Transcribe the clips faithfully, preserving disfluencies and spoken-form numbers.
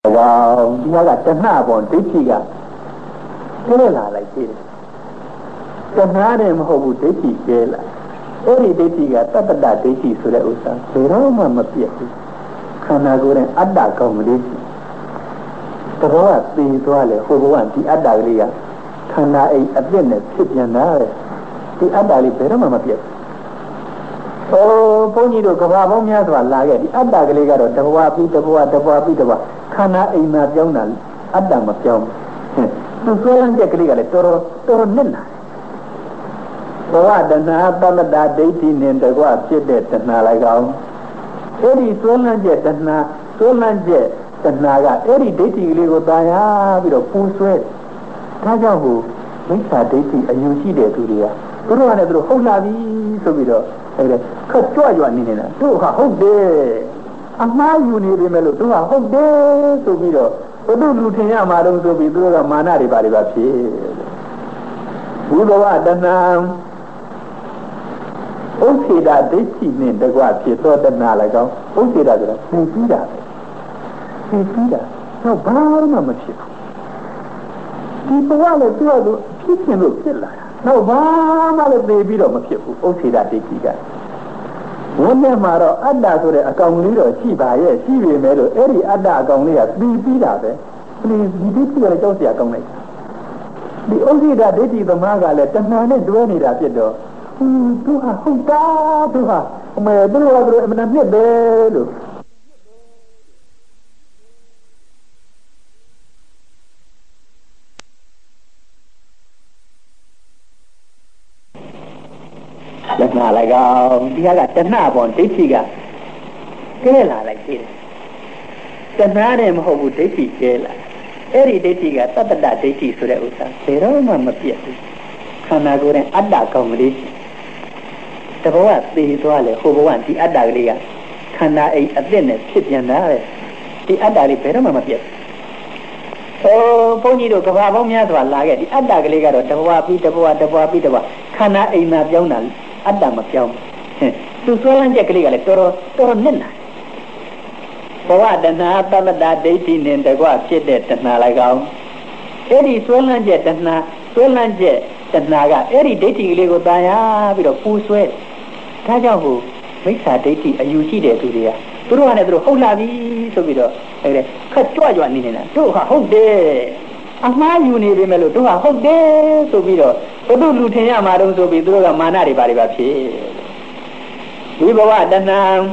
Wow, dia kata kenapa dia kira lah lagi. Kenapa mahu dia kira? Ori dia kira tak ada dia sudah usah. Berapa mampir? Karena orang ada kaum dia. Terus itu ale hubungan di ada dia. Karena ai ada ni sebenarnya di ada dia berapa mampir? Oh, pun itu kalau punya soal lagi di ada dia kalau dapat api dapat dapat api dapat. Karena ina jauhna ada macam, tujuan je kali kali toro toro nena. Bawa dana apa nada deiti nenda gua cede dana lagau. Eri tujuan je dana tujuan je dana ga eri deiti kali gua tanya biro puswe. Kaja hu, mereka deiti ayusi deh tu dia. Toro ada toro hau lagi so biro. Ada kacau aja ni nena. Tu hau deh. Amma yuni di melu tu ah hode tu biro, betul lutenya marung tu biro la mana di bari bapi. Bukan ada nam, orang tidak deci ni degwa pi tu ada nala kau, orang tidak ada, ni tidak, ni tidak, kau baru nama siapa? Di bawah le tu ada pisang tu pilah, kau baru le biro macam siapa? Orang tidak deci kan. Wanita mara ada tu le akaun ni lo si bahaya si bemelo eri ada akaun ni ya di pira be ni di di pira jauh si akaun ni di orang dah deti tu maga le tanah ni dua ni dah pido tu ha huta tu ha me dulu ada mana ni belu Nah, lagau dia kata kenapa dia tiga, kela lagi. Kenapa mahu dia tiga? Eri dia tiga, tak ada dia tiga sudah usah. Berapa mampir? Karena orang ada kaum dia. Terus dia itu ale hubungan di ada dia. Karena ai ada ni sebenarnya di ada dia berapa mampir? Oh, pun itu kalau punya soal lagi di ada dia kalau terus api terus terus api terus. Karena ai nak jauh nal. Ada macam, tujuan je kali kali toro toro nena. Bawa dana apa nada deiti nenda gua cede dana lagau. Eri tujuan je dana tujuan je dana ga eri deiti kali gua tanya biro puswe. Kaja hu, mereka deiti ayusi deh tu dia. Turu ane turu hau lagi so biro. Akhirnya kacau aja ni nena. Tu ha hau deh. Amma yuni di melu tu ha hau deh so biro. Betul lutenya marung so biro ga mana di bari bapi. Di bawah dana,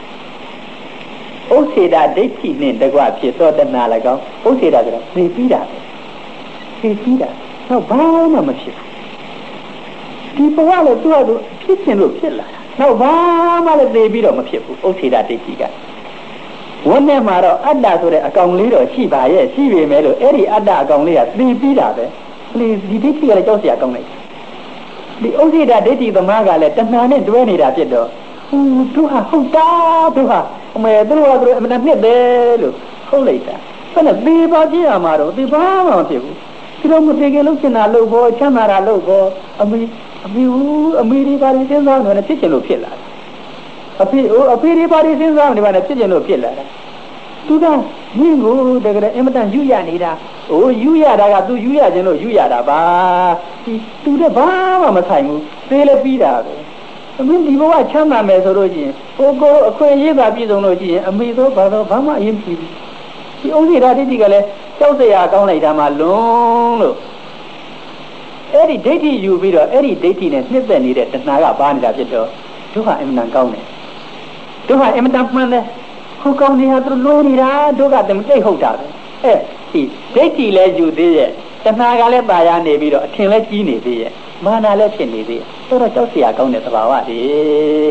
oh seda deki ni degwa pi so dana lagau. Oh seda kira, ni tidak, ni tidak. Kau bawa macam. Di bawah le tu ada pisang lu pilah. Kau bawa le biro macam. Oh seda deki kan. Wanita mara ada tu le akaun liru si bahaya si bemelo eri ada akaun liru ni tidak be. Ni di deki kalau jauh si akaun ni. Di orang dah deti tu maga le tanah ni dua ni dah pido. Oh tuha huta tuha. Mereka tu ada mana ni delu. Kau leita. Karena di bawah dia amaru di bawah macam tu. Kita mesti kalau cina logo cina logo. Ami ami ami di bari senang mana cicing lu pilah. Api api di bari senang mana cicing lu pilah. Tu kan minggu dekat emetan juya ni dah. Oh juya dah tu juya jenuh juya dah bah. Tu dah bah macam tu. Sele pira. Amin di bawah cina mesoro je. Oh ko ko ye dah pi dong lo je. Amin tu baru bah mak ye pi. Si orang dah di kalau jauh saya kau nak dah malung lo. Eri deti you biro eri deti ni sebenarnya ni deh tenaga bah ni dah jadi. Tu ha emetan kau ni. Tu ha emetan mana? Kau kau ni ada lu ni dah, dua kata mesti kau dah. Eh, si, deti le judi je, tenaga le bayar ni biro, ting le ji ni je, mana le cin ni je, tu dah jauh siapa kau ni terbawa je.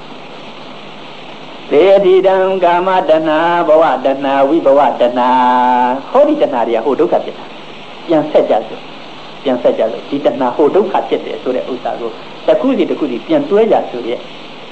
Deti dan gama dana, bawa dana, wi bawa dana, kau ni dana dia hudu kat je, yang saja tu, yang saja tu, di dana hudu kat je tu, sudah usah tu, tak kuzi tak kuzi, yang tu aja tu je.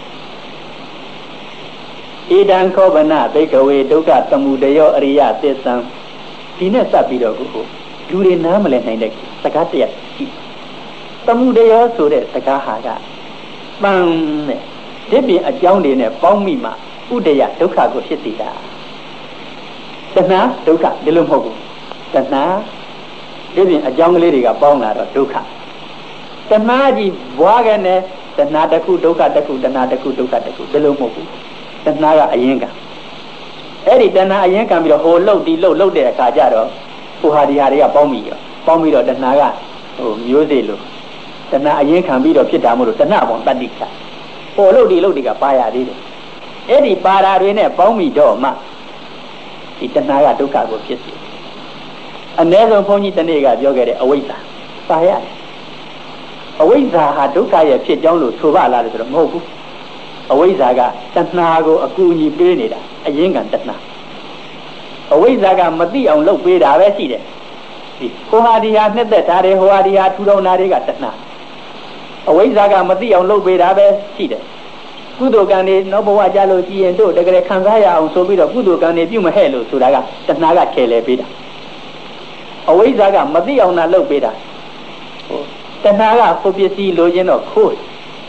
Idan kau benar berkawan duka temudayo Arya Sesam. Ini sahaja aku. Dulu nama lain lagi. Sekarang ya. Temudayo sudah sekarang. Bang, tapi ajang ni ne bang mima. Udaya duka aku sedih. တဏှာဒုက္ခဒီလိုမဟုတ်ဘူးတဏှာဒီပြင်အကြောင်းကလေးတွေကပေါင်းလာတော့ဒုက္ခတဏှာကြီးဘွားကနေတဏှာတစ်ခုဒုက္ခတစ်ခုတဏှာတစ်ခုဒုက္ခတစ်ခုဒီလိုမဟုတ်ဘူးတဏှာကအရင်ကအဲ့ဒီတဏှာအရင်ကံပြီးတော့ဟိုလှုပ်ဒီလှုပ်လှုပ်တဲ့အခါကျတော့ဟိုဟာဒီဟာတွေကပေါင်းပြီးရောပေါင်းပြီးတော့တဏှာကဟိုမျိုးစေ့လို့တဏှာအရင်ခံပြီးတော့ဖြစ်တာမို့လို့တဏှာပေါင်းတတ္တိခဟိုလှုပ်ဒီလှုပ်ဒီကပါရသေးတယ်အဲ့ဒီပါရာတွေနဲ့ပေါင်းပြီးတော့မှဒီတဏှာကဒုက္ခကိုဖြစ်စေအ ਨੇ ဆုံးဘုန်းကြီးတနေ့ကပြောခဲ့တဲ့အဝိဇ္ဇာပါရတယ်အဝိဇ္ဇာဟာဒုက္ခရဲ့ဖြစ်ကြောင်းလို့ဆိုပါလားလို့ဆိုတော့မဟုတ်ဘူးအဝိဇ္ဇာကတဏှာကိုအကူအညီပေးနေတာအရင်ကတဏှာအဝိဇ္ဇာကမသိအောင်လုပ်ပေးတာပဲရှိတယ်ဒီဟိုဟာဒီဟာနှစ်သက်တာတွေဟိုဟာဒီဟာထူထောင်တာတွေကတဏှာအဝိဇ္ဇာကမသိအောင်လုပ်ပေးတာပဲရှိတယ်ကုသိုလ်ကံတွေနောက်ဘဝကြလို့ရှိရင်တို့တကယ်ခံစားရအောင်ဆိုပြီးတော့ကုသိုလ်ကံတွေပြုမဟဲ့လို့ဆိုတာကတဏှာကခဲလဲပေးတာအဝိဇ္ဇာကမသိအောင်သာလုပ်ပေးတာဟိုတဏှာကကိုပစ္စည်းလိုချင်တော့ခိုး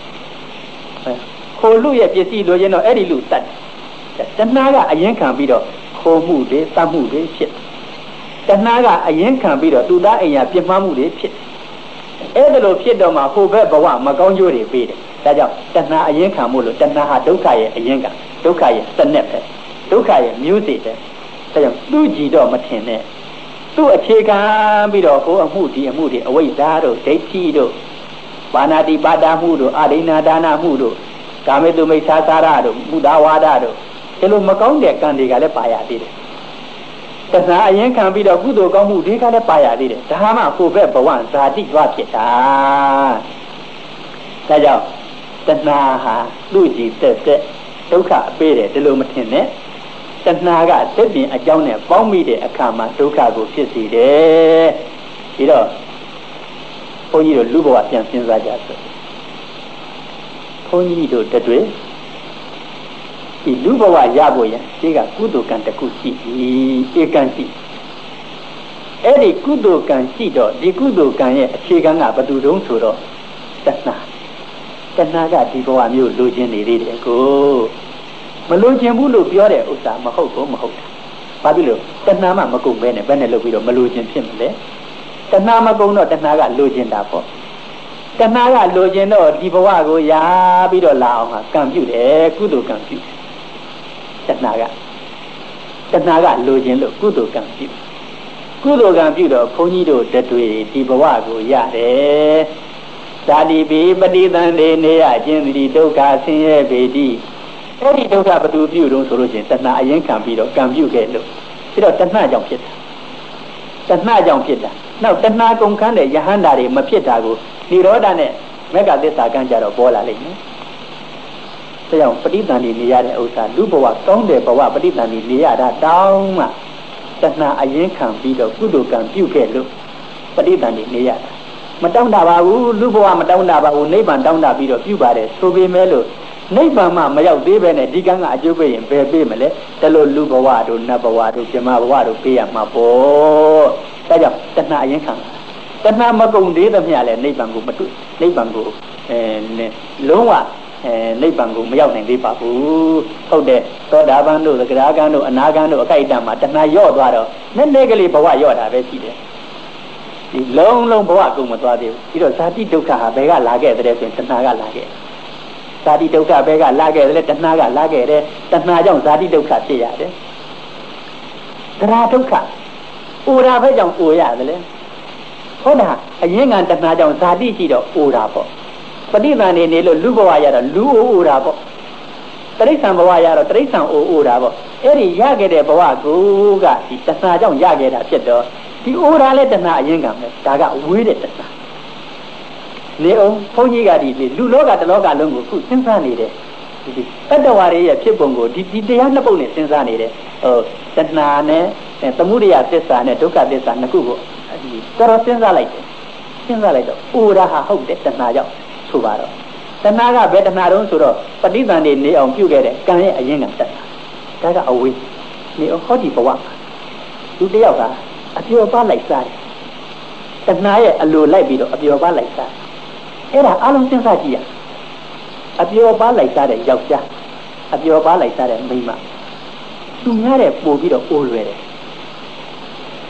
ခိုးလူရဲ့ပစ္စည်းလိုချင်တော့အဲ့ဒီလူတတ်တဏှာကအရင်ခံပြီးတော့ခိုးမှုတွေတတ်မှုတွေဖြစ်တဏှာကအရင်ခံပြီးတော့သူသားအိမ်ရပြစ်မှားမှုတွေဖြစ်အဲ့ဒါလိုဖြစ်တော့မှဟိုဘက်ဘဝမကောင်းကျိုးတွေပေးတယ်ဒါကြောင့်တဏှာအရင်ခံမှုလို့တဏှာဟာဒုက္ခရဲ့အရင်ကဒုက္ခရဲ့စနက်ပဲဒုက္ခရဲ့မျိုးစေ့ပဲဒါကြောင့်သူ့ကြည်တော့မထင်နဲ့သူ့အခြေခံပြီးတော့ဟိုအမှုဒီအမှုတွေအဝိဇ္ဇာတို့ဒိဋ္ဌိတို့ဘာနာတိပါဒမှုတို့အာဒိနာဒါနမှုတို့ကာမေတုမိစ္ဆာစာရတို့မုဒဝါဒတို့ဒီလိုမကောင်းတဲ့ကံတွေကလည်းပါရသေးတယ်တဏှာအရင်ခံပြီးတော့ကုသိုလ်ကောင်းမှုတွေကလည်းပါရသေးတယ်ဒါမှကိုယ်ဘက်ဘဝဇာတိကြွားဖြစ်တာဒါကြောင့်တဏှာဟာသူ့ကြည်သက်သက်ဒုက္ခပေးတယ်ဒီလိုမထင်နဲ့တဏှာကသစ်ပင်အကြောင်းနဲ့ပေါင်းမိတဲ့အခါမှာဒုက္ခကိုဖြစ်စေတယ်ပြီးတော့ဘုန်းကြီးတို့လူဘဝပြန်စဉ်းစားကြဆိုဘုန်းကြီးတို့တတွေ့ဒီလူဘဝရဖို့ရဒီကကုသိုလ်ကံတစ်ခုရှိပြီဧကံရှိအဲ့ဒီကုသိုလ်ကံရှိတော့ဒီကုသိုလ်ကံရဲ့အခြေခံကဘယ်သူတုံးဆိုတော့တဏှာတဏှာကဒီဘဝမျိုးလိုချင်နေသေးတယ်ကိုမလိုချင်ဘူးလို့ပြောတဲ့ဥစ္စာမဟုတ်ဘူးမဟုတ်တာဘာဖြစ်လို့တဏှာမှမကုန်ပဲနဲ့ဘယ်နဲ့လုပ်ပြီးတော့မလိုချင်ဖြစ်မလဲတဏှာမကုန်တော့တဏှာကလိုချင်တာပေါ့တဏှာကလိုချင်တော့ဒီဘဝကိုရာပြီးတော့လာအောင်ဟာကံပြုတယ်ကုသိုလ်ကံပြုတဏှာကတဏှာကလိုချင်လို့ကုသိုလ်ကံပြုကုသိုလ်ကံပြုတော့ဘုန်းကြီးတို့တတွေ့ဒီဘဝကိုရတယ်ဇာတိပိပฏิသန္တေနေရခြင်းတိဒုက္ခဆင်းရဲပေတိအဲ့ဒီဒုက္ခဘယ်သူပြုတော့ဆိုလို့ရှိရင်တဏှာအရင်ခံပြီးတော့ကံပြုခဲ့လို့ပြီးတော့တဏှာကြောင့်ဖြစ်တာတဏှာကြောင့်ဖြစ်တာနောက်တဏှာကုန်ခန်းတဲ့ယဟန္တာတွေမဖြစ်တာကိုនិရောဓနဲ့မေဃသစ္စာကံကြတော့ပေါ်လာလိမ့်မယ်ဒါကြောင့်ပฏิသန္တိနေရတဲ့ဥစ္စာလူဘဝကောင်းတဲ့ဘဝပฏิသန္တိနေရတာတောင်းမှတဏှာအရင်ခံပြီးတော့ကုသိုလ်ကံပြုခဲ့လို့ပฏิသန္တိနေရတာမတောင်းတာပါဘူးလူဘဝမတောင်းတာပါဘူးနိဗ္ဗာန်တောင်းတာပြီးတော့ပြုပါတယ်ဆိုပေမဲ့လို့နိဗ္ဗာန်မှမရောက်သေးပဲနဲ့ဒီကံကအကျိုးပေးရင်ဘယ်ပေးမလဲဒါလို့လူဘဝတို့နတ်ဘဝတို့ပြမဘဝတို့ပေးရမှာပေါ့ဒါကြောင့်တဏှာအရင်ခံတဏှာမကုန်သေးသမျှလဲနိဗ္ဗာန်ကိုမတွေ့နိဗ္ဗာန်ကိုအဲလုံးဝအဲနိဗ္ဗာန်ကိုမရောက်နိုင်သေးပါဘူးဟုတ်တယ်သောတာပန်တို့သဂရာကံတို့အနာကံတို့အကြိုက်တံမှာတဏှာရော့သွားတော့နည်းနည်းကလေးဘဝရော့တာပဲရှိတယ်ဒီလုံးလုံးဘဝကုန်မသွားသေးဘူးပြီးတော့ဇာတိဒုက္ခဟာဘယ်ကလာခဲ့တဲ့ဆိုရင်တဏှာကလာခဲ့ဇာတိဒုက္ခဘယ်ကလာခဲ့တယ်လဲတဏှာကလာခဲ့တယ်တဏှာကြောင့်ဇာတိဒုက္ခဖြစ်ရတယ်သရဒုက္ခအိုရာဘယ်ကြောင့်အိုရတယ်လဲဟုတ်တာအရင်ကတဏှာကြောင့်ဇာတိရှိတော့အိုတာပေါ့ပฏิသန္ဓေနေလို့လူဘဝရတော့လူအိုအိုတာပေါ့တိရစ္ဆာန်ဘဝရတော့တိရစ္ဆာန်အိုအိုတာပေါ့အဲ့ဒီရခဲ့တဲ့ဘဝကိုကဒီတဏှာကြောင့်ရခဲ့တာဖြစ်တော့ဒီအိုတာလဲတဏှာအရင်ကမယ်ဒါကဝေးတဲ့တဏှာနေအောင်ဘုန်းကြီးကဒီလူလောကတလောကလုံးကိုခုစဉ်းစားနေတယ်ဒီတတ္တဝါတွေရဲ့ဖြစ်ပုံကိုဒီဒီတရားနှစ်ပုဒ်နဲ့စဉ်းစားနေတယ်ဟိုတဏှာနဲ့သမုဒယသစ္စာနဲ့ဒုက္ခသစ္စာနှစ်ခုကိုဒီတော်တော်စဉ်းစားလိုက်တယ်စဉ်းစားလိုက်တော့အိုတာဟာဟုတ်တယ်တဏှာကြောင့်ဆိုပါတော့တဏှာကဘယ်တဏှာတုံးဆိုတော့ပဋိသန္ဓေနေအောင်ပြုခဲ့တဲ့ကံရဲ့အရင်ကတဏှာဒါကအဝေးနေအောင်ဟောဒီဘဝသူတယောက်ကအပျော်ပါလိုက်စားတယ်တဏှာရဲ့အလိုလိုက်ပြီးတော့အပျော်ပါလိုက်စားအဲ့ဒါအလုံးစဉ်းစားကြည့်ရအပျော်ပါလိုက်စားတဲ့ယောက်ျားအပျော်ပါလိုက်စားတဲ့မိန်းမသူများတဲ့ပို့ပြီးတော့အိုးလွယ်တယ်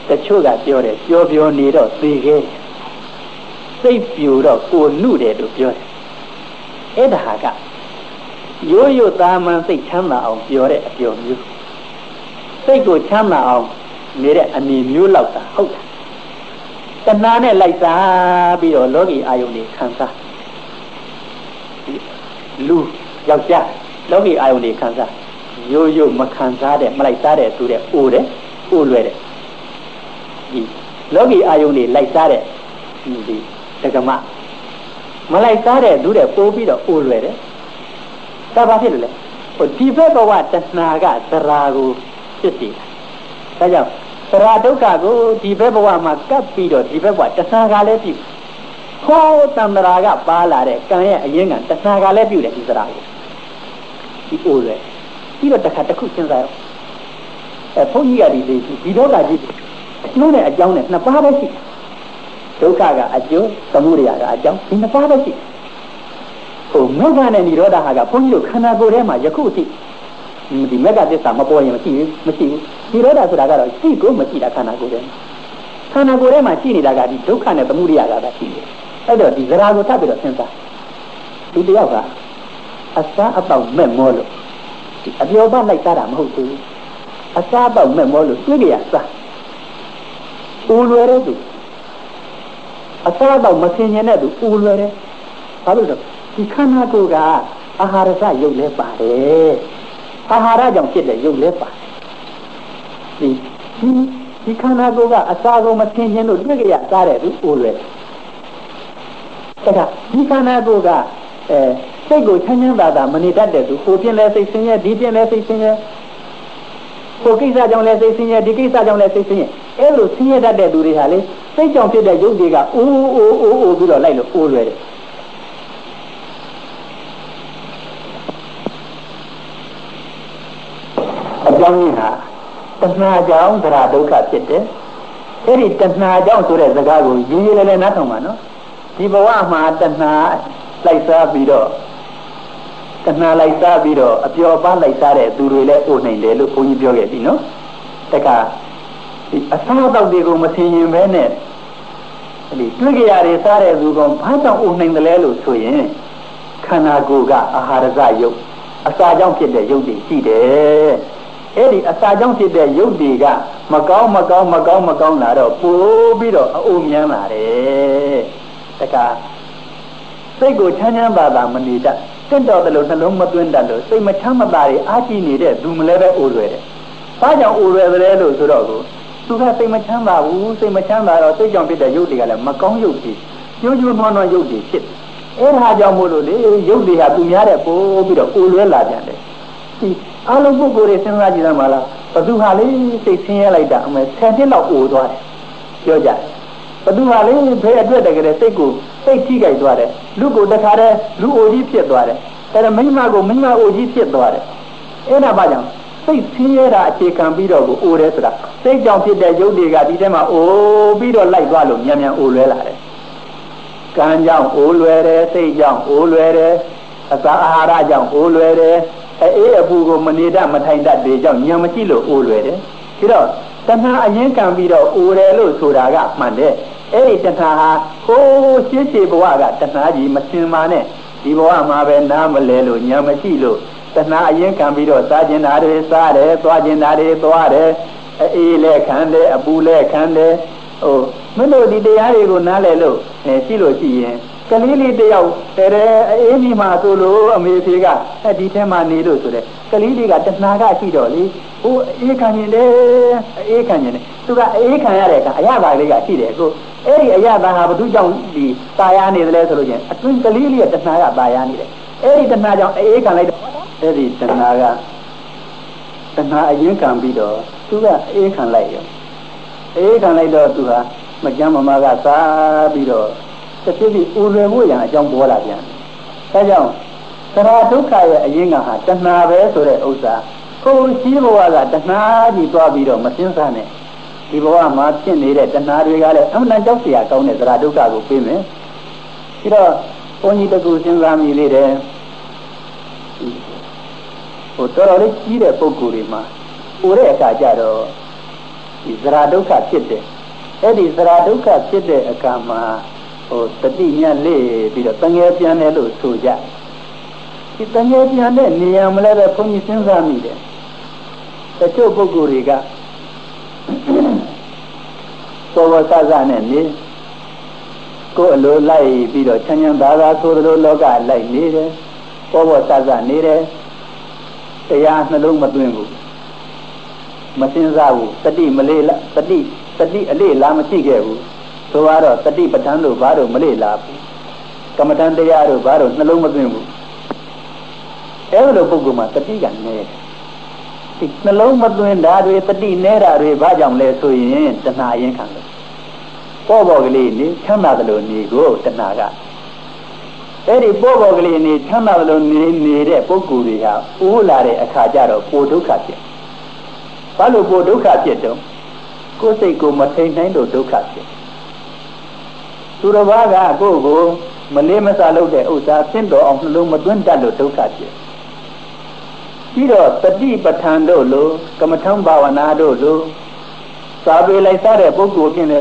တချို့ကပြောတယ်ပျော်ပျော်နေတော့သိခဲ့စိတ်ပြူတော့ကိုနှုတယ်လို့ပြောတယ်အဲ့ဒါကရိုးရိုးသားမှန်စိတ်ချမ်းသာအောင်ပြောတဲ့အပြောမျိုးစိတ်ကိုချမ်းသာအောင်နေတဲ့အနေမျိုးလောက်သာဟုတ်တာတဏှာနဲ့လိုက်စားပြီးတော့လောကီအာယုန်တွေခံစားလူယောက်ျားလောကီအာယုန်တွေခံစားရိုးရိုးမခံစားတဲ့မလိုက်စားတဲ့သူတဲ့အိုတယ်အိုလွယ်တယ်ဒီလောကီအာယုန်တွေလိုက်စားတဲ့ဒီတက္ကမမလိုက်စားတဲ့သူတဲ့ပိုးပြီးတော့အိုလွယ်တယ်ဒါဘာဖြစ်လို့လဲဟိုဒီဘက်ဘဝတဏှာကသရာကိုဖြစ်စီတာဒါကြောင့်သရာဒုက္ခကိုဒီဘက်ဘဝမှာကပ်ပြီးတော့ဒီဘက်ဘဝတဏှာကလည်းပြုဟောတန္တရာကပါလာတဲ့ကံရဲ့အရင်ကတဏှာကလည်းပြုတယ်ဒီသရာကိုဒီအိုလွယ်ပြီးတော့တစ်ခါတစ်ခုစဉ်းစားရအောင်အဲဘုန်းကြီးကဒီဒီဒုက္ခကြီးနှုံးတဲ့အကြောင်းနဲ့နှစ်ပါးပဲရှိဒုက္ခကအကျိုးသမုဒယကအကြောင်းဒီနှစ်ပါးပဲရှိဟိုမေဃနဲ့និရောဓဟာကဘုန်းကြီးတို့ခန္ဓာကိုယ်ထဲမှာယခုအထိဒီမေဃသစ္စာမပေါ်ရင်မရှိဘူးမရှိဘူးនិရောဓဆိုတာကတော့ရှိကိုမရှိတာခန္ဓာကိုယ်ထဲမှာခန္ဓာကိုယ်ထဲမှာရှိနေတာကဒီဒုက္ခနဲ့သမုဒယကသာရှိတယ်အဲ့တော့ဒီဇရာကိုထပ်ပြီးတော့စဉ်းစားဒီတယောက်ကအစားအပေါက်မဲ့မောလို့အပြောပါလိုက်သားတာမဟုတ်ဘူးအစားပေါက်မဲ့မောလို့တွေးကြရစားဦးလွယ်တဲ့သူအစားပေါက်မဆင်ញင်တဲ့သူဦးလွယ်တယ်ဘာလို့လဲဒီခန္ဓာကိုယ်ကအာဟာရစရုပ်လဲပါတယ်အာဟာရကြောင့်ဖြစ်တဲ့ရုပ်လဲပါတယ်ဒီဒီခန္ဓာကိုယ်ကအစားကိုမဆင်ញင်လို့တွေးကြရစားတဲ့သူဦးလွယ်တယ်ဒါကဒီခန္ဓာကိုယ်ကအဲစိတ်ကိုချမ်းချမ်းသာသာမနေတတ်တဲ့သူကိုပြင်းလဲစိတ်ဆင်းရဲဒီပြင်းလဲစိတ်ဆင်းရဲကိုကိစ္စကြောင့်လဲစိတ်ဆင်းရဲဒီကိစ္စကြောင့်လဲစိတ်ဆင်းရဲအဲ့လိုဆင်းရဲတတ်တဲ့သူတွေဟာလေစိတ်ကြောင့်ဖြစ်တဲ့ရုပ်တွေကအိုးအိုးအိုးအိုးပြီးတော့လိုက်လို့အိုးလွယ်တယ်အကြောင်းရင်းဟာတဏှာကြောင့်သရဒုက္ခဖြစ်တယ်အဲ့ဒီတဏှာကြောင့်ဆိုတဲ့စကားကိုရင်းရင်းလေးလေးနားထောင်ပါနော်ဒီဘဝမှာတဏှာလိုက်စားပြီးတော့တဏှာလိုက်စားပြီးတော့အပျော်ပါလိုက်စားတဲ့သူတွေလည်းအိုနိုင်တယ်လို့ဘုန်းကြီးပြောခဲ့ပြီနော်တခါဒီအစားအသောက်တွေကိုမဆင်ရင်ပဲနဲ့ဒီတွေးကြရတယ်စားတဲ့သူကဘာကြောင့်အိုနိုင်တယ်လဲလို့ဆိုရင်ခန္ဓာကိုယ်ကအာဟာရစရုပ်အစာကြောင့်ဖြစ်တဲ့ရုပ်တွေရှိတယ်အဲ့ဒီအစာကြောင့်ဖြစ်တဲ့ရုပ်တွေကမကောင်းမကောင်းမကောင်းမကောင်းလာတော့ပိုးပြီးတော့အိုမြန်းလာတယ်တခါစိတ်ကိုချမ်းချမ်းသာသာမနေတတ်တင့်တော်တယ်လို့နှလုံးမသွင်းတတ်လို့စိတ်မချမ်းမသာတွေအားကြီးနေတဲ့သူမလဲပဲအိုလွယ်တယ်။ဘာကြောင့်အိုလွယ်တယ်လို့ဆိုတော့ကိုသူကစိတ်မချမ်းသာဘူးစိတ်မချမ်းသာတော့စိတ်ကြောင့်ဖြစ်တဲ့ရုပ်တွေကလည်းမကောင်းရုပ်တွေညှိုးညှိုးနှွမ်းနှွမ်းရုပ်တွေဖြစ်တယ်။အဲဒါကြောင့်မို့လို့လေရုပ်တွေဟာသူများတဲ့ပိုးပြီးတော့အိုလွယ်လာပြန်တယ်။ဒီအလုံးပုဂ္ဂိုလ်တွေစဉ်းစားကြည့်သမှာလားဘသူဟာလေစိတ်ဆင်းရဲလိုက်တာအမေဆယ်နှစ်လောက်အိုသွားတယ်ပြောကြတယ်ဘသူဟာလေဘယ်အတွက်တကယ်စိတ်ကိုစိတ်ထိကြိုက်သွားတယ်လူကိုတခါတည်းလူအိုကြီးဖြစ်သွားတယ်အဲ့ဒါမိမကိုမိမအိုကြီးဖြစ်သွားတယ်အဲ့ဒါဘာကြောင့်စိတ်ဆင်းရဲတာအခြေခံပြီးတော့ကိုအိုတယ်ဆိုတာစိတ်ကြောင့်ဖြစ်တဲ့ရုပ်တွေကဒီထဲမှာအိုပြီးတော့လိုက်သွားလို့မြန်မြန်အိုလွဲလာတယ်ကံကြောင့်အိုလွဲတယ်စိတ်ကြောင့်အိုလွဲတယ်အစာအာဟာရကြောင့်အိုလွဲတယ်အေးအပူကိုမနေတတ်မထိုင်တတ်တွေကြောင့်ညံမရှိလို့အိုလွဲတယ်ဒါတော့တဏှာအရင်ကံပြီးတော့အိုတယ်လို့ဆိုတာကမှန်တယ်အဲ့ဒီတဏှာဟာဟိုးရှင်းရှင်းဘဝကတဏှာကြီးမစင်ပါနဲ့ဒီဘဝမှာပဲနားမလဲလို့ညာမရှိလို့တဏှာအရင်ခံပြီးတော့စားကျင်တာတွေစားတယ်သွားကျင်တာတွေသွားတယ်အေးလဲခံတယ်အပူလဲခံတယ်ဟိုမင်းတို့ဒီတရားတွေကိုနားလဲလို့ရှိလို့ရှိရင်ကလေးလေးတယောက်တဲအေးကြီးမှဆိုလို့အမေဖေကအဲဒီထဲမှာနေလို့ဆိုတဲ့ကလေးလေးကတဏှာကရှိတော့လေဟိုအေးခံရင်တယ်အေးခံရင်တယ်သူကအေးခံရတဲ့ကအရသာလေးကရှိတယ်ကိုအဲ့ဒီအရသာဟာဘသူကြောင့်ဒီตายရနေတယ်လဲဆိုလို့ချင်းအတွင်းကလေးလေးရဲ့တဏှာကตายရနေတယ်အဲ့ဒီတဏှာကြောင့်အေးခံလိုက်တော့အဲ့ဒီတဏှာကတဏှာအရင်ခံပြီးတော့သူကအေးခံလိုက်ရောအေးခံလိုက်တော့သူဟာမကြမ်းမမာကစားပြီးတော့တစ်ပြည့်ပြည့်ဦးလွယ်ဖို့ရန်အကြောင်းပေါ်လာပြန်ဒါကြောင့်သရဒုက္ခရဲ့အရင်ကဟာတဏှာပဲဆိုတဲ့ဥစ္စာကိုယ်ရှိဘဝကတဏှာကြီးသွားပြီးတော့မစင်းစားနဲ့ဒီဘဝမှာဖြစ်နေတဲ့တဏှာတွေကလည်းအမှန်တန်ကြောက်စရာကောင်းတဲ့သရဒုက္ခကိုပေးမယ်ပြီးတော့ဘုန်းကြီးတကူစဉ်းစားမိလေတယ်ဟိုတော်တော်လေးကြီးတဲ့ပုဂ္ဂိုလ်တွေမှာဟိုတဲ့အခါကျတော့ဒီသရဒုက္ခဖြစ်တယ်အဲ့ဒီသရဒုက္ခဖြစ်တဲ့အခါမှာဟိုတတိညာလေးပြီးတော့တငယ်ပြန်တယ်လို့ဆိုကြဒီတငယ်ပြန်တဲ့နေရာမလဲပဲဘုန်းကြီးစဉ်းစားမိတယ်တချို့ပုဂ္ဂိုလ်တွေကသောဝဆဆနဲ့နေကိုယ်အလိုလိုက်ပြီးတော့ချမ်းချမ်းသာသာဆိုသလိုလောကလိုက်နေတယ်သောဝဆဆနေတယ်တရားနှလုံးမသွင်းဘူးမစဉ်းစားဘူးတတိမလေးလားတတိတတိအလေးလားမရှိခဲ့ဘူးဆိုတော့တတိပဋ္ဌာန်းတို့ဘာလို့မလေးလားဘူးကမ္မဋ္ဌာန်းတရားတို့ဘာလို့နှလုံးမသွင်းဘူးအဲ့လိုပုဂ္ဂိုလ်မှာတတိကနေဒီနှလုံးမသွင်းတာတွေတတိနေတာတွေဘာကြောင့်လဲဆိုရင်တဏှာအရင်ခံလို့ပေါ်ပေါ်ကလေးနေချမ်းသာတယ်လို့နေကိုတဏှာကအဲ့ဒီပေါ်ပေါ်ကလေးနေချမ်းသာတယ်လို့နေနေတဲ့ပုဂ္ဂိုလ်တွေကအိုးလာတဲ့အခါကျတော့ပိုဒုက္ခဖြစ်ဘာလို့ပိုဒုက္ခဖြစ်တော့ကိုယ်စိတ်ကိုမထိန်နိုင်လို့ဒုက္ခဖြစ်သူတစ်ပါးကကိုယ့်ကိုမလေးမစားလုပ်တဲ့ဥစ္စာသင်တော်အောင်နှလုံးမသွင်းတတ်လို့ဒုက္ခဖြစ်ပြီးတော့တတိပဋ္ဌာန်တို့လိုကမ္မထံဘာဝနာတို့လိုစာပေလိုက်စားတဲ့ပုဂ္ဂိုလ်ဖြစ်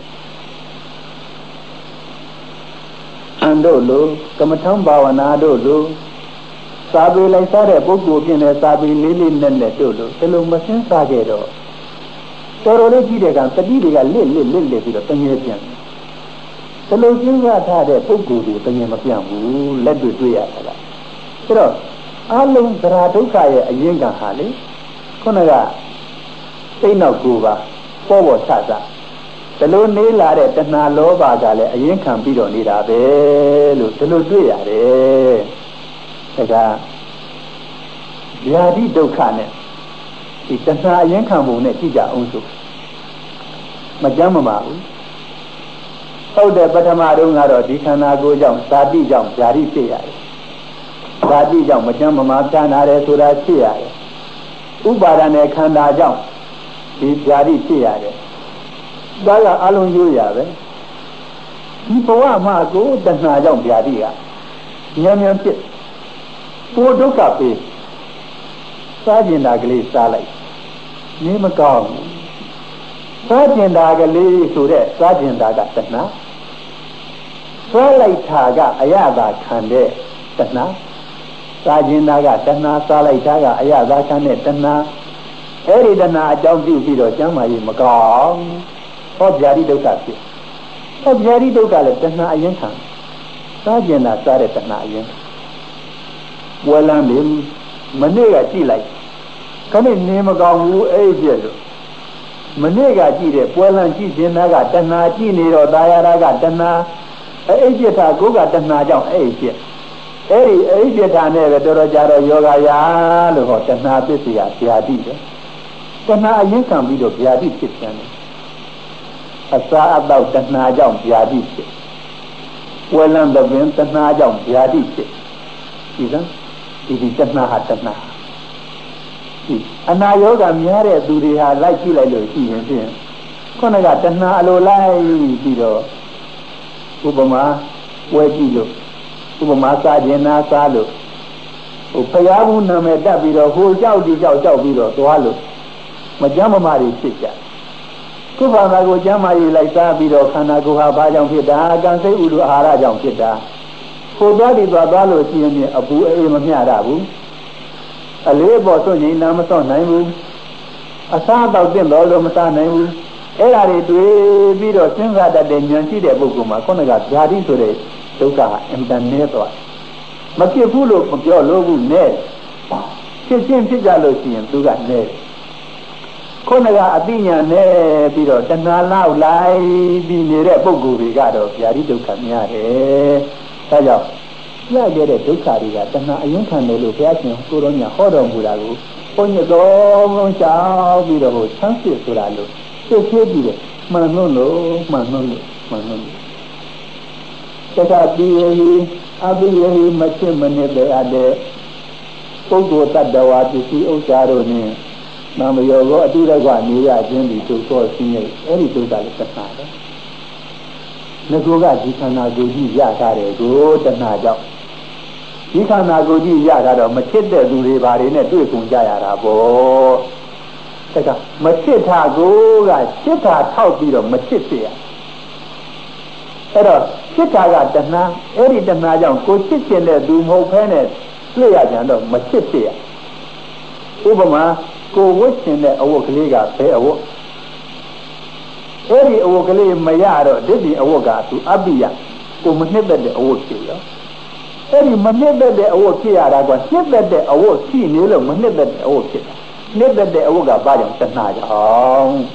တဲ့အန်တို့လိုကမ္မထံဘာဝနာတို့လိုစာပေလိုက်စားတဲ့ပုဂ္ဂိုလ်ဖြစ်တဲ့စာပေလေးလေးနဲ့နဲ့တို့လိုဒီလိုမစင်းစားခဲ့တော့တော်တော်လေးကြည့်တဲ့ကံတတိတွေကလစ်လစ်လစ်လစ်ပြီးတော့တငယ်ပြန်ဒီလိုကျင်းရထားတဲ့ပုဂ္ဂိုလ်ကိုတငယ်မပြန်ဘူးလက်တွေ့တွေ့ရတာလားဆိုတော့အလုံးသရဒုက္ခရဲ့အရင်ကဟာလေခုနကစိတ်နောက်ကိုပါပေါ်ပေါ်ဆဆဒီလိုနေလာတဲ့တဏှာလောဘကလည်းအရင်ခံပြီးတော့နေတာပဲလို့ဒီလိုတွေ့ရတယ်ဒါကဗျာတိဒုက္ခနဲ့ဒီတဏှာအရင်ခံပုံနဲ့ကြည့်ကြအောင်ဆိုမကြမ်းမပါဘူးဟုတ်တယ်ပထမတုန်းကတော့ဒီခန္ဓာကိုယ်ကြောင့်ဇာတိကြောင့်ဗျာတိဖြစ်ရတယ်ဇာတိကြောင့်မကြမ်းမမာဖြာနာတယ်ဆိုတာဖြစ်ရတယ်ဥပါဒနဲ့ခန္ဓာကြောင့်ဒီဗျာတိဖြစ်ရတယ်ဒါကအလုံးရိုးရပဲဒီဘဝမှာကိုတဏှာကြောင့်ဗျာတိကဉာဏ်ဉာဏ်ဖြစ်ပိုဒုက္ခပေးစားကျင်တာကလေးစားလိုက်နေမကောင်းဘူးစားကျင်တာကလေးဆိုတဲ့စားကျင်တာကတဏှာစားလိုက်တာကအရသာခံတဲ့တဏှာစားကျင်တာကတဏှာစားလိုက်တာကအရသာခံတဲ့တဏှာအဲ့ဒီတဏှာအကြောင်းပြုပြီးတော့ကျမ်းမာရေးမကောင်းဟောဗျာတိဒုက္ခဖြစ်ဟောဗျာတိဒုက္ခလည်းတဏှာအရင်ခံစားကျင်တာစားတဲ့တဏှာအရင်ဝဲလန်းနေမနေ့ကကြည့်လိုက်ခဏနေမကောင်းဘူးအဲ့ဒီပြည့်လို့မနေ့ကကြည့်တဲ့ပွဲလန်းကြည့်ခြင်းသားကတဏှာကြည့်နေတော့တာယာရာကတဏှာအဲ့ဒီပြစ်တာကိုကတဏှာကြောင့်အဲ့ဒီပြစ်အဲ့ဒီအဲ့ဒီပြစ်တာနဲ့ပဲတော်တော်ကြာတော့ယောဂယာလို့ဟောတဏှာပစ္စည်းဗျာတိတယ်တဏှာအရင်ခံပြီးတော့ဗျာတိဖြစ်ပြန်တယ်အစာအတော့တဏှာကြောင့်ဗျာတိဖြစ်ဝဲလန်းတဲ့ပင်တဏှာကြောင့်ဗျာတိဖြစ်ဒီကဒီဒီတဏှာဟာတဏှာအနာယောဂများတဲ့သူတွေဟာလိုက်ကြည့်လိုက်လို့ရှိရင်ဖြင့်ခုနကတဏှာအလိုလိုက်ပြီးတော့ဥပမာဝဲကြည့်လို့ဥပမာစားခြင်းနာစားလို့ဟိုဖျားဘူးနာမည်တက်ပြီးတော့ဟိုကြောက်ဒီကြောက်ကြောက်ပြီးတော့သွားလို့မကြမ်းမမာတွေဖြစ်ကြခုဘာသာကိုကျမ်းမာရေးလိုက်စားပြီးတော့ခန္ဓာကိုယ်ဟာဘာကြောင့်ဖြစ်တာကံစိတ်ဥဒ္ဓအာဟာရကြောင့်ဖြစ်တာဟိုသွားဒီသွားသွားလို့ရှိရင်အပူအေးမမျှတာဘူးအလေးပေါ်စွန့်ရင်နာမစွန့်နိုင်ဘူးအစားတော့တင့်တော်လို့မစားနိုင်ဘူးအဲ့ဒါတွေတွေ့ပြီးတော့စဉ်းစားတတ်တဲ့ဉာဏ်ရှိတဲ့ပုဂ္ဂိုလ်မှာခုနကဗျာတိဆိုတဲ့ဒုက္ခဟာအင်တန်နဲ့တော့မဖြစ်ဘူးလို့မပြောလို့ဘူးနဲ့ဖြစ်ချင်းဖြစ်ကြလို့ရှိရင်သူကနဲ့ခုနကအသိဉာဏ်နဲ့ပြီးတော့တဏှာလောက်လိုက်ပြီးနေတဲ့ပုဂ္ဂိုလ်တွေကတော့ဗျာတိဒုက္ခများတယ်ဒါကြောင့်ရခဲ့တဲ့ဒုက္ခတွေကတဏှာအရင်ခံတယ်လို့ဘုရားရှင်ကိုရောညာဟောတော်မူတာကိုဘုန်းကြီးတော်ဘုန်းကြောက်ပြီးတော့ဆန်းစစ်ဆိုတာလို့သိသေးပြီးတယ်မှန်လို့လို့မှန်လို့လို့မှန်လို့တခါပြီးရင်အဘိယဟိမချစ်မနစ်တဲ့အတဲ့ပုဂ္ဂိုလ်တ attva ပစ္စည်းဥစ္စာတို့နဲ့နာမယောကိုအတုရကနေရခြင်းဒီသို့သောဆင်းရဲအဲ့ဒီဒုက္ခလည်းသတ်တာပဲငါကဒီခန္ဓာကိုယ်ကြီးရထားတယ်ကိုတဏှာကြောင့်ဒီခန္ဓာကိုယ်ကြီးရတာတော့မချစ်တဲ့သူတွေဘာတွေနဲ့တွေ့ဆုံကြရတာပေါ့这个没吃它过个，吃它逃避了没吃些。哎了，吃它个等哪，哎哩等哪讲，过吃些呢，都冇拍呢，这样讲的没吃些。为什么？过我现在我可以个陪我，哎哩我可以没呀的，这边我个是阿比呀，我们那边的我去了。哎哩们那边的我去呀，那个那边的我去你了，们那边的我去了。那边的我个把人等哪样？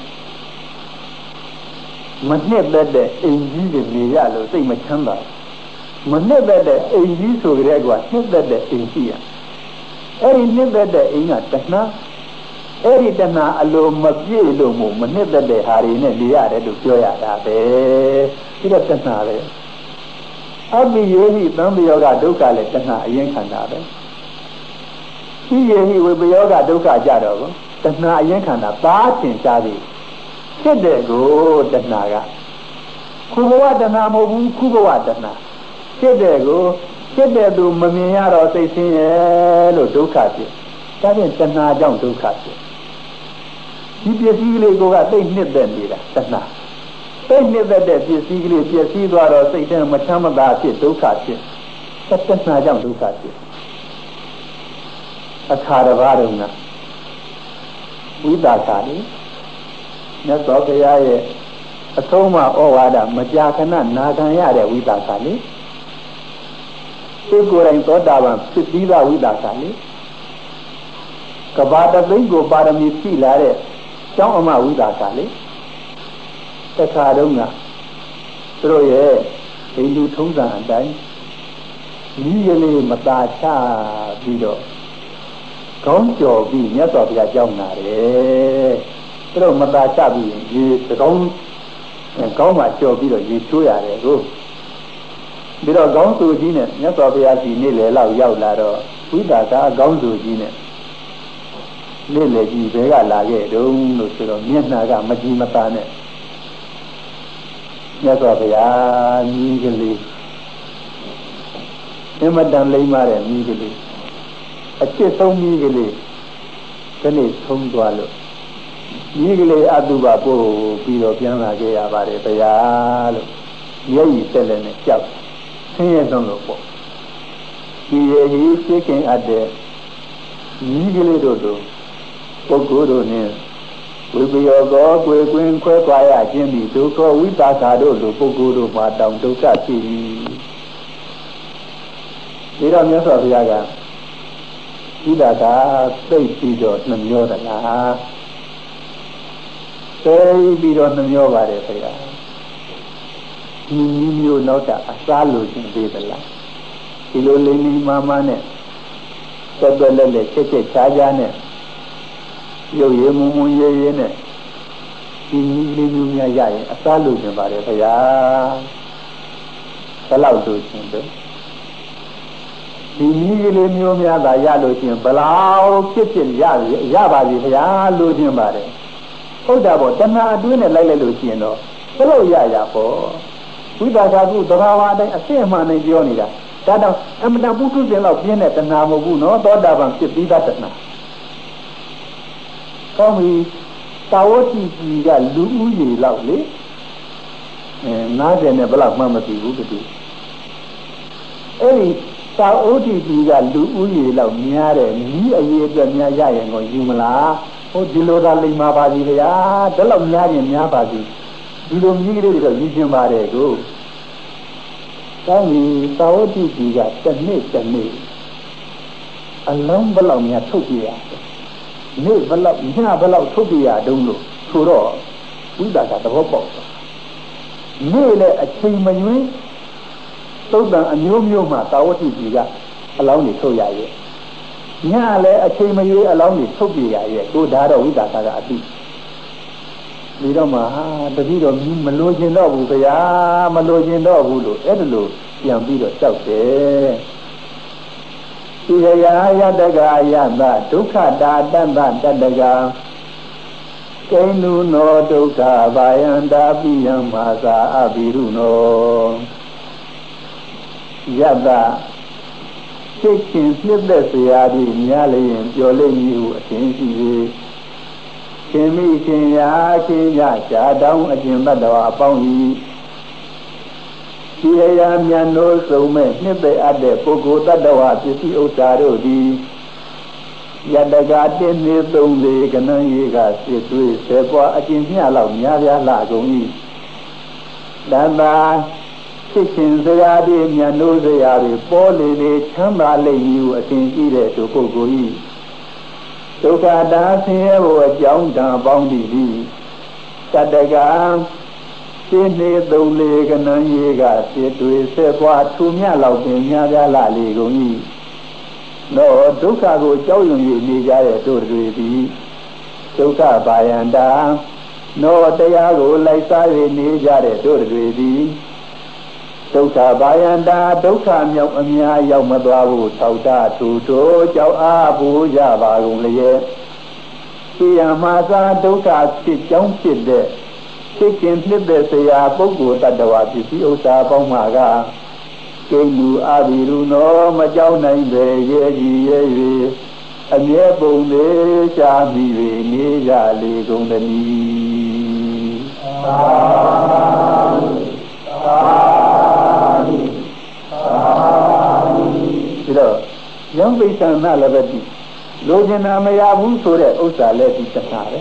们那边的印尼的没呀了，这么强吧？们那边的印尼说的那个，那边的印尼啊，哎，那边的印啊，等哪？哎，等哪？阿罗没别罗木，们那边的哈里呢，没呀的都叫呀的呗，这个等哪嘞？阿比有些当比有个都干了，等哪眼看哪呗？ဒီရဟိဝိပယောဂဒုက္ခကြတော့တဏှာအရင်ခန္ဓာပါတင်စားပြီးဖြစ်တဲ့ကိုတဏှာကခုဘဝတဏှာမဟုတ်ဘူးခုဘဝတဏှာဖြစ်တဲ့ကိုဖြစ်တဲ့သူမမြင်ရတော့စိတ်ဆင်းရဲလို့ဒုက္ခဖြစ်ဒါဖြင့်တဏှာကြောင့်ဒုက္ခဖြစ်ဒီပစ္စည်းကလေးကသိနှစ်သက်နေတာတဏှာသိနှစ်သက်တဲ့ပစ္စည်းကလေးပျက်စီးသွားတော့စိတ်ထဲမချမ်းမသာဖြစ်ဒုက္ခဖြစ်တဏှာကြောင့်ဒုက္ခဖြစ်အခါတစ်ပါးတုန်းကဝိပါကလေမြတ်စွာဘုရားရဲ့အဆုံးအမဩဝါဒမကြာခဏနာခံရတဲ့ဝိပါကလေသူကိုယ်တိုင်သောတာပန်ဖြစ်ပြီးသားဝိပါကလေကဘာတသိန်းကိုပါရမီဖြည့်လာတဲ့ကျောင်းအမဝိပါကလေအခါတုန်းကသူတို့ရဲ့ဟိန္ဒူထုံးစံအတိုင်းဤကလေးမသာချပြီးတော့ကောင်းကြော်ပြီးမြတ်စွာဘုရားကြောင်းလာတယ်သူတို့မသာချပြီးရေကောင်းကောင်းမှကြော်ပြီးတော့ရေချိုးရတယ်ကိုပြီးတော့ကောင်းစုကြီးနဲ့မြတ်စွာဘုရားစီနေ့လေလောက်ရောက်လာတော့ဝိပါကအကောင်းစုကြီးနဲ့နေ့လေကြီးဘဲကလာခဲ့တုံးလို့ဆိုတော့မျက်နှာကမကြည်မသာနဲ့မြတ်စွာဘုရားမြည်ကလေးအမတန်လိမ့်မာတဲ့မြည်ကလေးအချစ်ဆုံးကြီးကလေးဒီနေ့ဆုံးသွားလို့ကြီးကလေးအတုပပို့ပြီးတော့ပြန်လာခဲ့ရပါတယ်ဗျာလို့မျက်ရည်ဆက်လက်နဲ့ကြောက်ဆင်းရဲဆုံးလို့ပေါ့ဒီရည်ကြီးသိခင်အပ်တဲ့ကြီးကလေးတို့တို့ပုဂ္ဂိုလ်တို့နဲ့ဝိပယောကောကိုယ်ကွင်းခွဲခွာရခြင်းဒီဒုက္ခဝိပါကတို့လိုပုဂ္ဂိုလ်တို့မှာတောင်ဒုက္ခဖြစ်ပြီးတော့မြတ်စွာဘုရားကဒီတာကသိပြီးတော့နှမျောသလားသိပြီးတော့နှမျောပါတယ်ခင်ဗျာဒီမျိုးနောက်တာအစားလို့ရှင်သေးသလားဒီလိုလိမ့်လိမ့်မာမာနဲ့သက်သက်လက်လက်ချက်ချက်ချာချာနဲ့ရုပ်ရည်မုံမုံရည်ရည်နဲ့ဒီလေးမျိုးများရရင်အစားလို့ရှင်ပါတယ်ခင်ဗျာဘယ်လောက်လို့ရှင်တယ်ဒီနည်းကလေးမျိုးများသာရလို့ချင်းဘလောက်ဖြစ်ဖြစ်ရရပါပြီခင်ဗျာလို့ချင်းပါတယ်ဟုတ်တာပေါ့တဏှာအတွင်းနဲ့လိုက်လိုက်လို့ရှိရင်တော့ဘယ်လိုရရပေါ့ဝိပါဒကုသဘာဝအတိုင်းအစစ်အမှန်နဲ့ပြောနေတာဒါတော့အမတန်ပုထုဇဉ်လောက်ပြင်းတဲ့တဏှာမဟုတ်ဘူးနော်သောတာပန်ဖြစ်ပြီးသားတဏှာကောင်းပြီတာဝတိကြီးကလူဦးရေလောက်လေအဲနားတယ်နဲ့ဘယ်လောက်မှမသိဘူးတတိအဲ့ဒီသာဩတိကြီးကလူဦးရေလောက်များတယ်နီးအရေးအတွက်များရရင်ကိုယူမလားဟိုဒီလိုသာလိမ္မာပါစီဗျာဒါလောက်များရင်များပါစီဒီလိုမြည်ကလေးတွေတော့ယူခြင်းပါတယ်ကိုတောင်းဒီသာဩတိကြီးကတစ်နှစ်တစ်နှစ်အလုံးဘလောက်များထုတ်ပြရနေ့ဘလောက်ညဘလောက်ထုတ်ပြရတုံးလို့ဆိုတော့ဝိသကသဘောပေါက်နေ့လည်းအချိန်မရွေးသုတ်တန်အမျိုးမျိုးမှာသာဝတိကြီးကအလောင်းတွေထုတ်ရရဲ့ညလည်းအချိန်မရွေးအလောင်းတွေထုတ်ပြရရဲ့ကိုဒါတော့ဝိသကကအတိဒီတော့မှဟာတတိတော့မလိုချင်တော့ဘူးဗျာမလိုချင်တော့ဘူးလို့အဲ့ဒါလို့ပြန်ပြီးတော့ကြောက်တယ်ဣရယာယတကယတဒုက္ခတာတတ္တတတကကိန္နုနောဒုက္ခဗာယန္တာပိယံမာသာအဘိရုနောယတစိတ်ချင်းပြည့်တဲ့ဆရာကြီးများလျင်ပြောလိမ့်မည်ဟုအထင်ရှိ၍ရှင်မိရှင်ရာခင်ရရှားတောင်းအကျင့်တတ္တဝါအပေါင်းဤဒီအရာမြတ်လို့ဆုံးမဲ့နှစ်ပေအပ်တဲ့ပုဂ္ဂိုလ်တတ္တဝါပစ္စည်းဥစ္စာတို့သည်ယတကတင်းနေသုံးလေကနန်းကြီးကစစ်သွေးဆယ်ပွားအကျင့်မျှလောက်များပြားလာကုန်၏တန်တာဖြစ်ခြင်းစရာတွေမြတ်လို့စရာတွေပေါ်လေလေချမ်းသာလိမ့်မည်ဟုအစဉ်ရှိတဲ့သူပုဂ္ဂိုလ်၏ဒုက္ခတာဆင်းရဲဖို့အကြောင်းတန်ပေါင်းသည်တတကံရှင်းနေသုံးလေကနန်းကြီးကစစ်တွေဆက်ပွားထူမြလောက်ပင်များပြားလာလေကုန်၏တော့ဒုက္ခကိုကြောက်ရွံ့၍နေကြတဲ့တို့တွေသည်ဒုက္ခဘာယန္တာနောတရားကိုလိုက်စား၍နေကြတဲ့တို့တွေသည်ဒုက္ခဘာယန္တာဒုက္ခမြောက်အများရောက်မသွားဘူးထောက်တာထူထိုးကြောက်အားပူကြပါကုန်လျက်ဒီယမှာသာဒုက္ခဖြစ်ကြောင်းဖြစ်တဲ့ဖြစ်ခြင်းဖြစ်တဲ့ဆရာပုဂ္ဂိုလ်တ attva ပစ္စည်းဥစ္စာပေါင်းမှာကကိမူအဘိရုနောမကြောက်နိုင်ပဲရဲ့ကြီးရဲ့၍အမြဲပုံလေးရှားမိ၍နေကြလေကုန်သတည်းသာသာဒီတော့ယံပိဋ္ဌာနာလည်းပဲဒီလိုချင်တာမရဘူးဆိုတဲ့ဥစ္စာလည်းဒီတခါပဲ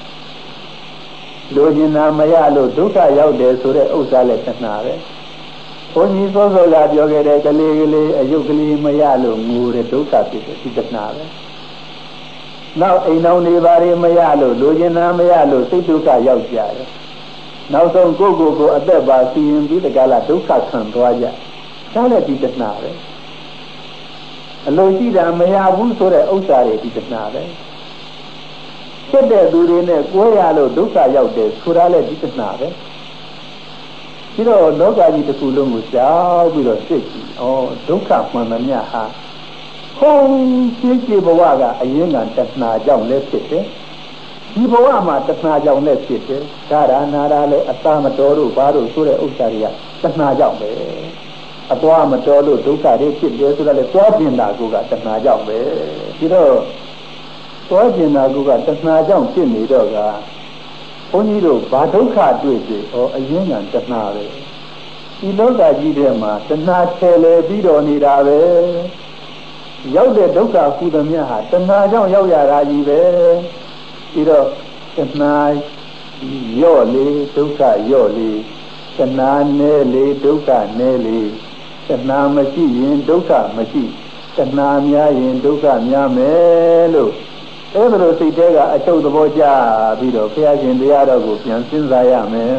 လိုချင်တာမရလို့ဒုက္ခရောက်တယ်ဆိုတဲ့ဥစ္စာလည်းတခါပဲဘုန်းကြီးစောစောကပြောခဲ့တဲ့ကလေးကလေးအယုတ်ကလေးမရလို့ငိုတဲ့ဒုက္ခဖြစ်တယ်ဒီတခါပဲနောက်အိမ်တော်နေပါရင်မရလို့လိုချင်တာမရလို့စိတ်ဒုက္ခရောက်ကြတယ်နောက်ဆုံးကိုယ့်ကိုယ်ကိုအသက်ပါစီရင်ပြီးတကလားဒုက္ခခံသွားကြဒါလည်းဒီတခါပဲအလိုရှိတာမရဘူးဆိုတဲ့ဥစ္စာတွေဒီတခါပဲဖြစ်တဲ့သူတွေနဲ့ကိုယ်ရလို့ဒုက္ခရောက်တယ်ဆိုတာလည်းဒီတခါပဲပြီးတော့လောကကြီးတစ်ခုလုံးကိုကြောက်ပြီးတော့သိကြည့်ဩဒုက္ခမှန်သမျှဟာဟုံးရှိရှိဘဝကအရင်ကတဏှာကြောင့်လည်းဖြစ်တယ်ဒီဘဝမှာတဏှာကြောင့်လည်းဖြစ်တယ်ဒါရနာရလည်းအသာမတော်လို့ဘာလို့ဆိုတဲ့ဥစ္စာတွေကတဏှာကြောင့်ပဲအသွားမတော်လို့ဒုက္ခတွေဖြစ်တယ်ဆိုတော့လေသွားကျင်တာကတဏှာကြောင့်ပဲပြီးတော့သွားကျင်တာကတဏှာကြောင့်ဖြစ်နေတော့ကဘုန်းကြီးတို့ဘာဒုက္ခတွေ့ပြီဩအရင်ကတဏှာပဲဒီလောကကြီးထဲမှာတဏှာချဲလေပြီးတော့နေတာပဲရောက်တဲ့ဒုက္ခကုသမြတ်ဟာတဏှာကြောင့်ရောက်ရတာကြီးပဲပြီးတော့တဏှာရော့လေဒုက္ခရော့လေတဏှာနဲ့လေဒုက္ခနဲ့လေတဏှာမရှိရင်ဒုက္ခမရှိတဏှာများရင်ဒုက္ခများမယ်လို့အဲ့ဒါလိုစိတ်ထဲကအချုပ်သဘောကျပြီးတော့ဘုရားရှင်တရားတော်ကိုပြန်စဉ်းစားရမယ်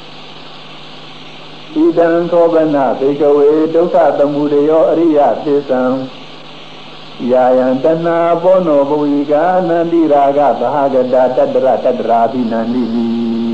ဣဒံသောဗနာဘေကဝေဒုက္ခသမုဒယောအရိယသစ္ဆံယာယံတဏှာဘောနောဘဝိကာနန္တိရာဂဘာဂတာတတ္တရတတ္တရာဘိနန္တိနိ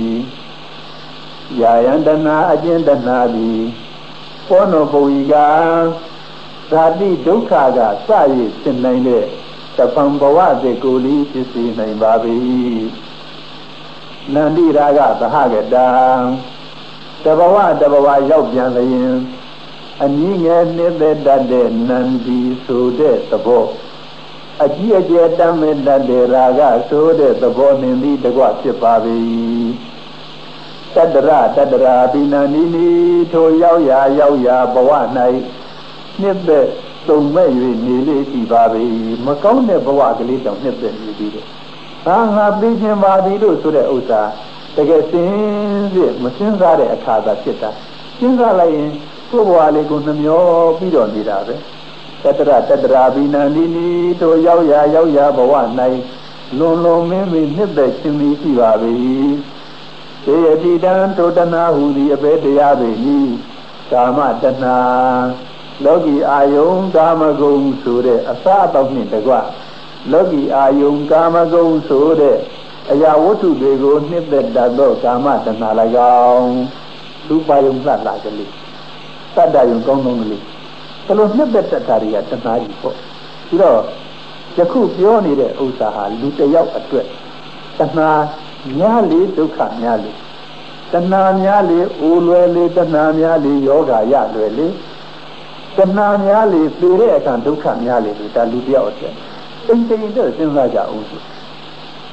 ယာယံတဏှာအကျဉ်တဏှာသည်ဘောနောဘဝိကာဇာတိဒုက္ခကစရည်ဖြစ်နိုင်တဲ့တပံဘဝစေကိုလီဖြစ်စေနိုင်ပါ၏နန္တိရာဂသဟဂတံတဘဝတဘဝရောက်ပြန်လျင်အနည်းငယ်နှစ်သက်တတ်တဲ့နန္ဒီဆိုတဲ့သဘောအကြီးအကျယ်တမ်းမဲ့တတ်တဲ့ရာဂဆိုတဲ့သဘောနှင့်ဒီတကွဖြစ်ပါ၏တတ္တရတတ္တရာဘိနန္ဒီနိထိုရောက်ရာရောက်ရာဘဝ၌နှစ်သက်သုံးမဲ့၍နေလေးရှိပါပြီမကောင်းတဲ့ဘဝကလေးတောင်နှစ်သက်နေပြီးတော့ဟာငါသိခြင်းပါသည်လို့ဆိုတဲ့ဥစ္စာတကယ်စင်းစစ်မစင်းစားတဲ့အခါသာဖြစ်တာစဉ်းစားလိုက်ရင်ကိုယ်ဘဝလေးကိုနှမျောပြီးတော့နေတာပဲတတ္တရတတ္တရာဘိနန္ဒီနိတို့ရောက်ရာရောက်ရာဘဝ၌လွန်လွန်မင်းမင်းနှစ်သက်ခြင်းရှိပါပြီသေယတိတံထိုတဏှာဟူသည်အပေတရားပေ၏ကာမတဏှာလောကီအာယုံကာမဂုဏ်ဆိုတဲ့အစအတော့နှင့်တကွလောကီအာယုံကာမဂုဏ်ဆိုတဲ့အရာဝတ္ထုတွေကိုနှစ်သက်တတ်သောကာမတဏှာ၎င်းသူပါယုံသတ်လာကြလေတတ္တယုံကောင်းကောင်းကလေးဘယ်လိုနှစ်သက်တတ်တာတွေကတဏှာကြီးပေါ့ပြီးတော့ယခုပြောနေတဲ့ဥစ္စာဟာလူတစ်ယောက်အတွက်တဏှာများလေဒုက္ခများလေတဏှာများလေအိုလွယ်လေတဏှာများလေယောဂရလွယ်လေတဏှာများလေပြေတဲ့အခါဒုက္ခများလေဒါလူတယောက်အတွက်တိမ်တိမ်တော့စဉ်းစားကြအောင်ဆို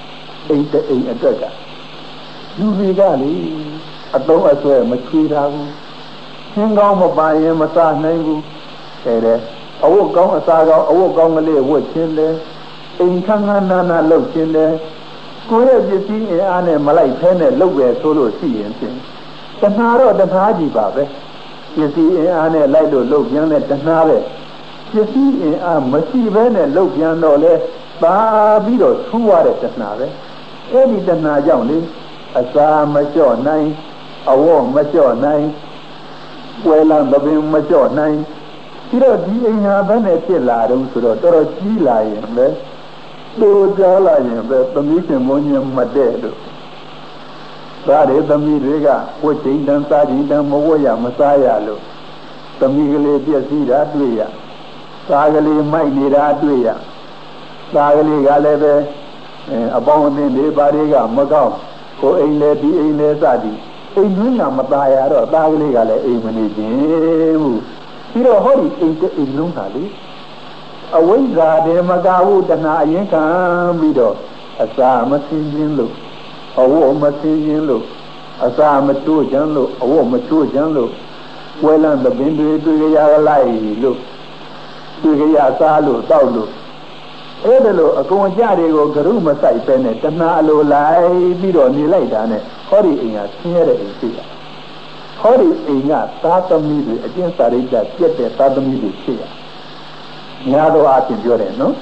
အိမ်တဲ့အိမ်အတွက်ကလူတွေကလေအသုံးအဆွဲမချွေတာဘူးရှင်းကောင်းမပါရင်မစားနိုင်ဘူးတဲ့တဲ့အဝတ်ကောင်းအစားကောင်းအဝတ်ကောင်းကလေးဝတ်ခြင်းလေအိမ်ခန်းခန်းနာနာလှုပ်ခြင်းလေကိုယ့်ရဲ့ပစ္စည်းအင်အားနဲ့မလိုက်ဖဲနဲ့လှုပ်ပဲဆိုလို့ရှိရင်ဖြင့်တဏှာတော့တဏှာကြီးပါပဲပစ္စည်းအင်အားနဲ့လိုက်လို့လှုပ်ပြန်တဲ့တဏှာပဲပစ္စည်းအင်အားမရှိဘဲနဲ့လှုပ်ပြန်တော့လေပါပြီးတော့ဆူရတဲ့တဏှာပဲအဲ့ဒီတဏှာကြောင့်လေအစာမကြော့နိုင်အဝတ်မကြော့နိုင်ဝဲလံပပင်မကြော့နိုင်ပြီးတော့ဒီအိမ်ဟာဘယ်နဲ့ဖြစ်လာတော့ဆိုတော့တော်တော်ကြီးလာရင်ပဲတိုးကြားလာရင်ပဲသမီးရှင်မုန်းညမတဲ့တို့ဒါတွေသမီးတွေကဝတ်ချိန်တန်းစားချိန်တန်းမဝတ်ရမစားရလို့သမီးကလေးပြည့်စည်တာတွေ့ရသားကလေးမိုက်နေတာတွေ့ရသားကလေးကလည်းပဲအပေါင်းအသင်းတွေဘာတွေကမကောင်းကိုအိမ်လေဒီအိမ်လေစသည်အိမ်တွင်းကမသားရတော့သားကလေးကလည်းအိမ်မနေခြင်းဘူးပြီးတော့ဟောဒီအိမ်တဲ့အိမ်လုံးကလေအဝိဇ္ဇာတေမကဟုတဏှာအရင်ခံပြီးတော့အစာမစင်းခြင်းလို့အဝတ်မစင်းခြင်းလို့အစာမချိုးခြင်းလို့အဝတ်မချိုးခြင်းလို့ဝဲလံသပင်တွေတွေ့ရလိုက်လို့တွေ့ရစားလို့တောက်လို့အဲ့ဒါလို့အကုန်ကြတွေကိုဂရုမစိုက်ပဲနဲ့တဏှာအလိုလိုက်ပြီးတော့နေလိုက်တာနဲ့ဟောဒီအိမ်ကဆင်းရဲတဲ့အိမ်ဖြစ်ရဟောဒီအိမ်ကသာသမီတွေအကျင့်စာရိတ္တပြည့်တဲ့သာသမီတွေဖြစ်ရညာတော့အပြင်ပြောတယ်နော်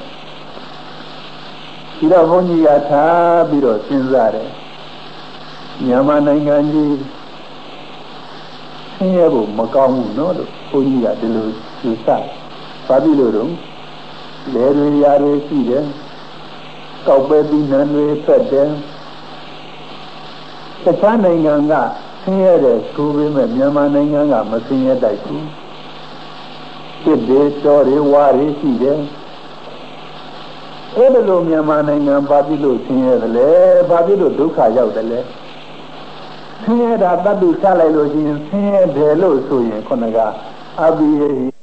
ဒီတော့ဘုန်းကြီးကထားပြီးတော့စဉ်းစားတယ်မြန်မာနိုင်ငံကြီးဆင်းရဲဖို့မကောင်းဘူးနော်လို့ဘုန်းကြီးကဒီလိုယူဆတယ်ဘာဖြစ်လို့တော့လေတွေရာတွေရှိတယ်ကောက်ပဲပြီးနန်းတွေဖက်တယ်တခြားနိုင်ငံကဆင်းရဲတယ်ဆိုပေမဲ့မြန်မာနိုင်ငံကမဆင်းရဲတိုက်ဘူးဖြစ်တယ်တော်တွေဝါတွေရှိတယ်အဲ့ဒါလိုမြန်မာနိုင်ငံဘာဖြစ်လို့ဆင်းရဲတယ်လဲဘာဖြစ်လို့ဒုက္ခရောက်တယ်လဲဆင်းရဲတာတတ်တူချလိုက်လို့ရှိရင်ဆင်းရဲတယ်လို့ဆိုရင်ခုနကအဘိယ